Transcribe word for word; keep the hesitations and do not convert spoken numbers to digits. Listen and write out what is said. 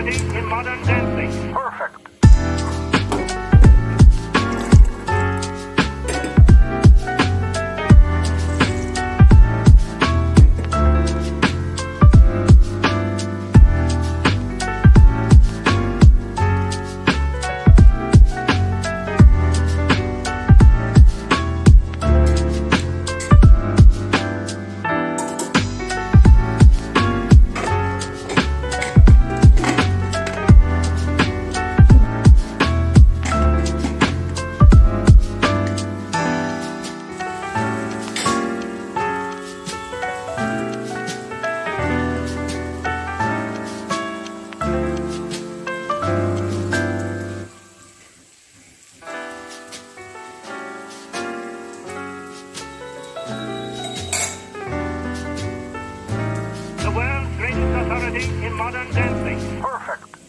authority in modern dancing. Perfect. The world's greatest authority in modern dancing. Perfect.